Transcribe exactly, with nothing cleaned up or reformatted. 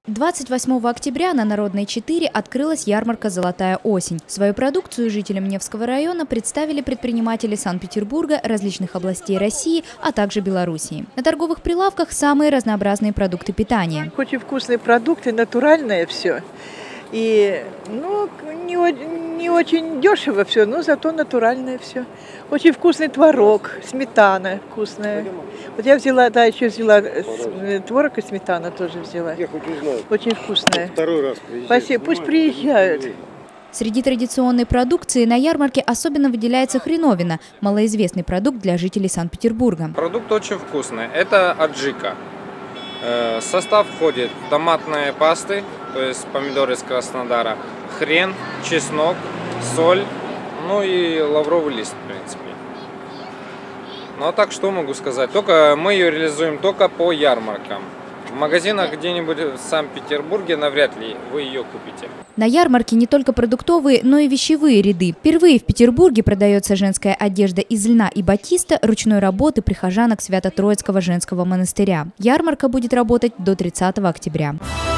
двадцать восьмого октября на Народной четыре открылась ярмарка «Золотая осень». Свою продукцию жителям Невского района представили предприниматели Санкт-Петербурга, различных областей России, а также Белоруссии. На торговых прилавках самые разнообразные продукты питания. Очень вкусные продукты, натуральное все. И ну, не, не очень дешево все, но зато натуральное все. Очень вкусный творог, сметана вкусная. Вот я взяла, да, еще взяла творог и сметана тоже взяла. Я хоть узнаю. Очень вкусная. Второй раз приезжают. Спасибо, пусть приезжают. Среди традиционной продукции на ярмарке особенно выделяется хреновина – малоизвестный продукт для жителей Санкт-Петербурга. Продукт очень вкусный. Это аджика. В состав входит томатные пасты, то есть помидоры из Краснодара, хрен, чеснок, соль, ну и лавровый лист, в принципе. Ну а так что могу сказать? Только мы ее реализуем только по ярмаркам. В магазинах где-нибудь в Санкт-Петербурге навряд ли вы ее купите. На ярмарке не только продуктовые, но и вещевые ряды. Впервые в Петербурге продается женская одежда из льна и батиста ручной работы прихожанок Свято-Троицкого женского монастыря. Ярмарка будет работать до тридцатого октября.